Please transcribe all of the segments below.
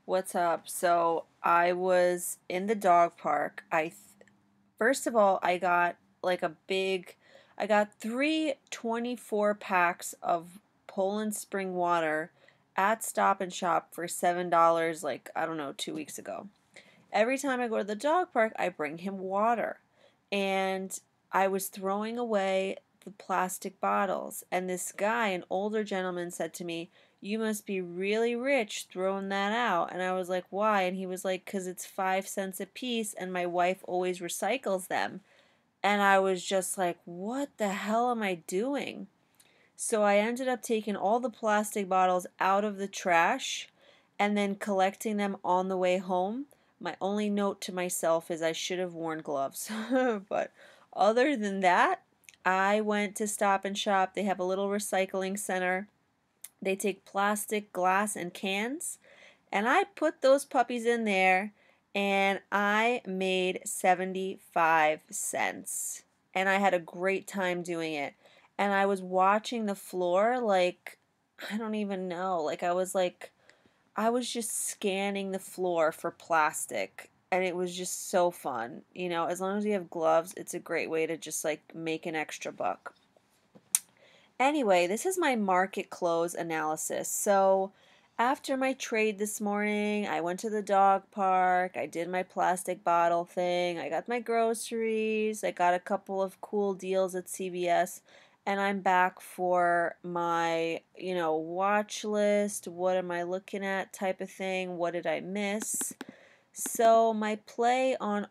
What's up? So I was in the dog park. First of all, I got like I got three 24 packs of Poland Spring water at Stop and Shop for $7, like, I don't know, 2 weeks ago. Every time I go to the dog park, I bring him water. And I was throwing away the plastic bottles. And this guy, an older gentleman, said to me, "You must be really rich throwing that out." And I was like, "Why?" And he was like, "'Cause it's 5 cents a piece and my wife always recycles them." And I was just like, "What the hell am I doing?" So I ended up taking all the plastic bottles out of the trash and then collecting them on the way home. My only note to myself is I should have worn gloves. But other than that, I went to Stop and Shop. They have a little recycling center. They take plastic, glass, and cans, and I put those puppies in there and I made 75 cents. And I had a great time doing it. And I was watching the floor like, I don't even know. I was just scanning the floor for plastic. And it was just so fun. You know, as long as you have gloves, it's a great way to just like make an extra buck. Anyway, this is my market close analysis. So, after my trade this morning, I went to the dog park, I did my plastic bottle thing, I got my groceries, I got a couple of cool deals at CVS, and I'm back for my, watch list. What am I looking at type of thing? What did I miss? So, my play on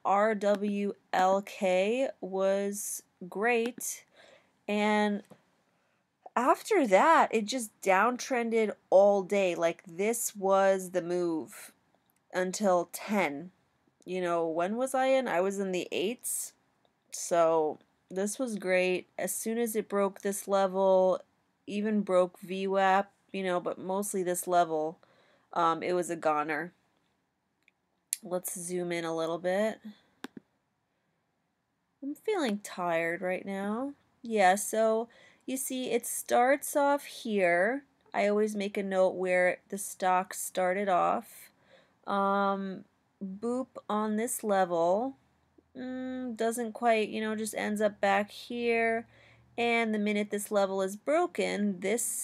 RWLK was great. And after that, it just downtrended all day. Like, this was the move until 10. You know, when was I in? I was in the 8s. So, this was great. As soon as it broke this level, even broke VWAP, but mostly this level, it was a goner. Let's zoom in a little bit. I'm feeling tired right now. Yeah, so you see, it starts off here. I always make a note where the stock started off. Boop on this level. Doesn't quite, just ends up back here. And the minute this level is broken,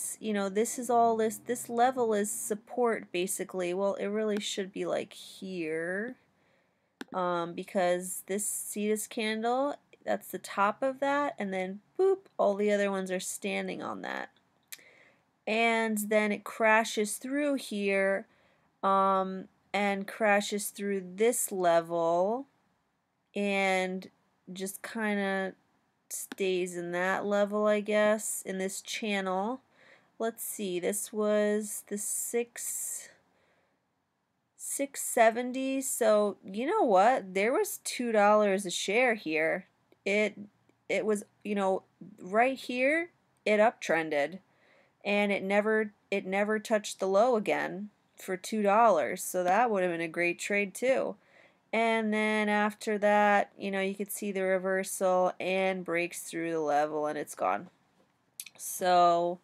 this level is support basically. Well, it really should be like here. Because see this candle, that's the top of that, and then boop, all the other ones are standing on that. And then it crashes through here, and crashes through this level, and just kind of stays in that level, I guess, in this channel. Let's see, this was the 670. So you know what? There was $2 a share here. It it was, right here, it uptrended and it never touched the low again for $2. So that would have been a great trade too. And then after that, you could see the reversal and breaks through the level and it's gone. So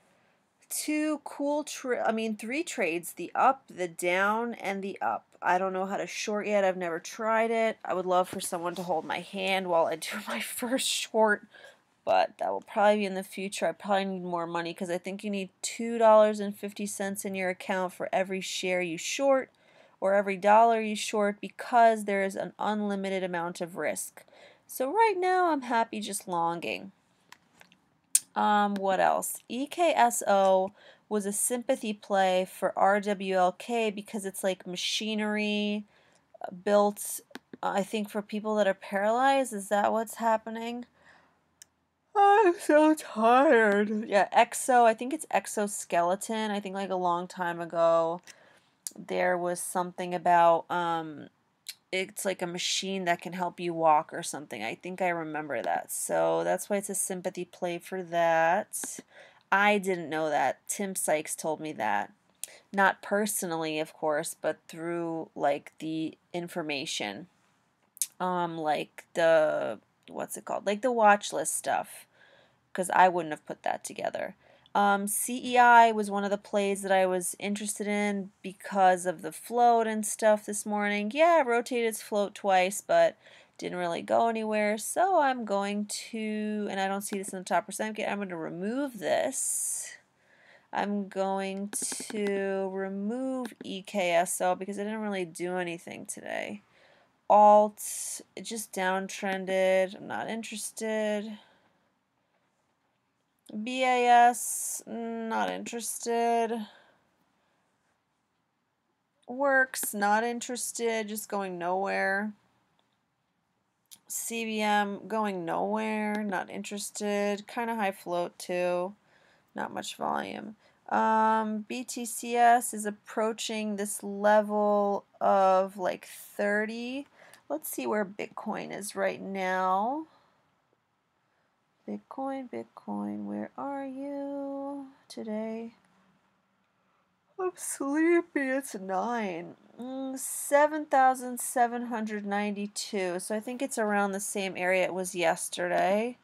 three trades, the up, the down, and the up. I don't know how to short yet. I've never tried it. I would love for someone to hold my hand while I do my first short, but that will probably be in the future. I probably need more money because I think you need $2.50 in your account for every share you short or every dollar you short because there is an unlimited amount of risk. So right now I'm happy just longing. What else? EKSO was a sympathy play for RWLK because it's like machinery built, I think, for people that are paralyzed. Is that what's happening? I'm so tired. Yeah, Exo, I think it's exoskeleton. I think like a long time ago there was something about it's like a machine that can help you walk or something. I think I remember that. So that's why it's a sympathy play for that. I didn't know that. Tim Sykes told me that. Not personally, of course, but through like the information. Like the what's it called? Like the watch list stuff. Because I wouldn't have put that together. CEI was one of the plays that I was interested in because of the float and stuff this morning. Yeah, it rotated its float twice, but didn't really go anywhere. So I'm going to, and I don't see this in the top percent, I'm going to remove this. I'm going to remove EKSO because it didn't really do anything today. Alt, it just downtrended. I'm not interested. BAS, not interested. Works, not interested, just going nowhere. CBM, going nowhere, not interested. Kind of high float too, not much volume. BTCS is approaching this level of like 30. Let's see where Bitcoin is right now. Bitcoin, where are you today? I'm sleepy. It's 9. 7,792. So I think it's around the same area it was yesterday.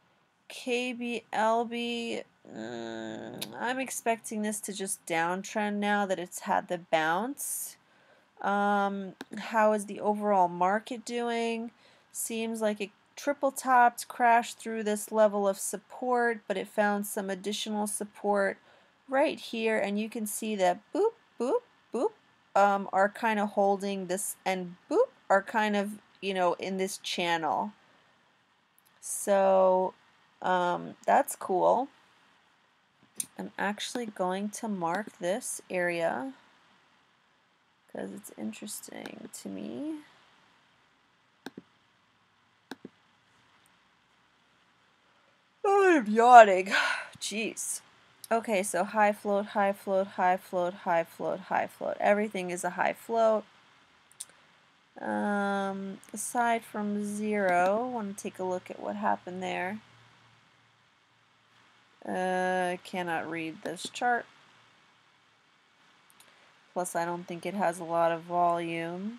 KBLB, I'm expecting this to just downtrend now that it's had the bounce. How is the overall market doing? Seems like it triple topped, crashed through this level of support, but it found some additional support right here, and you can see that boop, boop, boop are kind of holding this, and boop are kind of, in this channel. So that's cool. I'm actually going to mark this area because it's interesting to me. Oh, I'm yawning. Jeez. Okay, so high float, high float, high float, high float, high float. Everything is a high float. Aside from 0, I want to take a look at what happened there. I cannot read this chart. Plus, I don't think it has a lot of volume.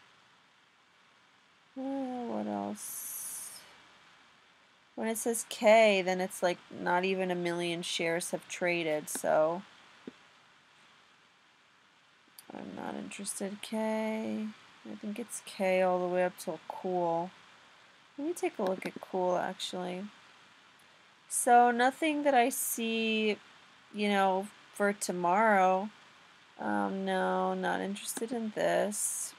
What else? When it says K, then it's like not even 1 million shares have traded, so I'm not interested. K. I think it's K all the way up till cool. Let me take a look at cool actually. So nothing that I see, for tomorrow. No, not interested in this.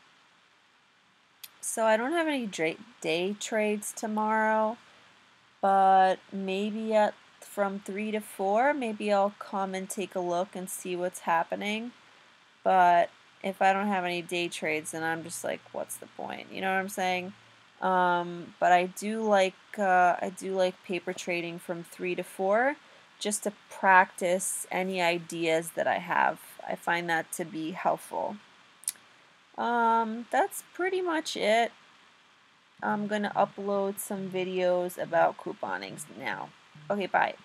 So I don't have any day trades tomorrow, but maybe from 3 to 4, maybe I'll come and take a look and see what's happening. But if I don't have any day trades, then I'm just like, what's the point? You know what I'm saying? But I do like paper trading from 3 to 4, just to practice any ideas that I have. I find that to be helpful. That's pretty much it. I'm gonna upload some videos about couponings now. Okay, bye.